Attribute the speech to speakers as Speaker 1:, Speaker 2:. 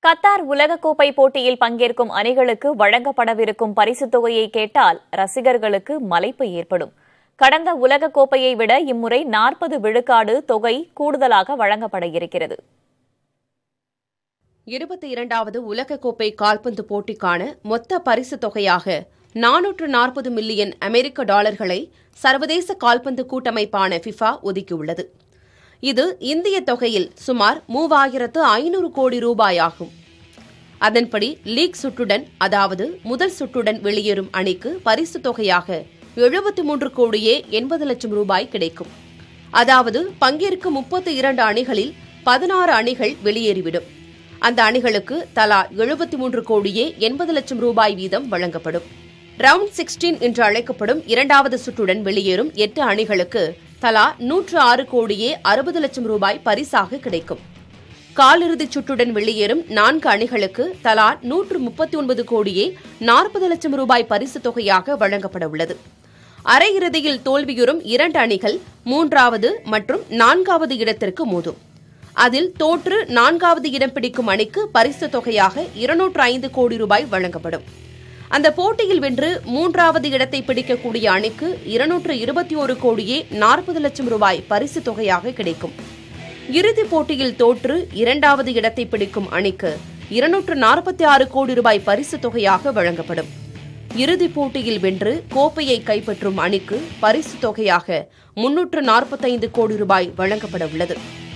Speaker 1: Qatar உலகக்கோப்பை போட்டியில் பங்கேற்கும் அணிகளுக்கு வழங்கப்படவிருக்கும் பரிசுத் தொகையை கேட்டால் ரசிகர்களுக்கு மலைப்பு ஏற்படும். கடந்த உலகக்கோப்பையை விட இம்முறை 40 விழுக்காடு தொகை கூடுதலாக வழங்கப்பட இருக்கிறது.
Speaker 2: 22வது உலகக்கோப்பை கால்பந்து போட்டிக்கான மொத்த பரிசுத் தொகையாக 440 மில்லியன் அமெரிக்க டாலர்களை சர்வதேச கால்பந்து கூட்டமைப்பான ஃபிஃபா ஒதுக்கியுள்ளது. இது இந்திய தொகையில் சுமார் 3500 கோடி ரூபாய் ஆகும். அதன்படி லீக் சுற்றுடன், அதாவது முதல் சுற்றுடன் வெளியேறும் அணிக்கு பரிசுத் தொகையாக 73 கோடியே 80 லட்சம் ரூபாய் கிடைக்கும். அதாவது பங்கேற்கும் 32 அணிகளில் 16 அணிகள் வெளியேறிவிடும். அந்த அணிகளுக்கு தலா 73 கோடியே 80 லட்சம் ரூபாய் வீதம் வழங்கப்படும். ரவுண்ட் 16 என்று அழைக்கப்படும் இரண்டாவது சுற்றுடன் வெளியேறும் 8 அணிகளுக்கு தலா 106 கோடியே 60 லட்சம் ரூபாய் பரிசாக கிடைக்கும். காலிறுதிச் சுற்றுடன் வெளியேறும் 4 அணிகளுக்கு தலா 139 கோடியே 40 லட்சம் ரூபாய் பரிசுத் தொகையாக வழங்கப்பட உள்ளது. அரையிறுதியில் தோல்வியுறும் 2 அணிகள் 3வது மற்றும் 4வது இடத்திற்கு மோதும். அதில் தோற்று 4வது இடம் பிடிக்கும் அணிக்கு பரிசுத் தொகையாக 205 கோடி ரூபாய் வழங்கப்படும். அந்த போட்டியில் வென்று 3வது இடத்தை பிடிக்கக்கூடிய அணிக்கு 221 கோடியே 40 லட்சம் ரூபாய் பரிசுத் தொகையாக கிடைக்கும். இறுதிப் போட்டியில் தோற்று 2வது இடத்தை பிடிக்கும் அணிக்கு 246 கோடி ரூபாய் பரிசுத் தொகையாக வழங்கப்படும். இறுதிப் போட்டியில் வென்று கோப்பையை கைப்பற்றும் அணிக்கு பரிசுத் தொகையாக 345 கோடி ரூபாய் வழங்கப்பட உள்ளது.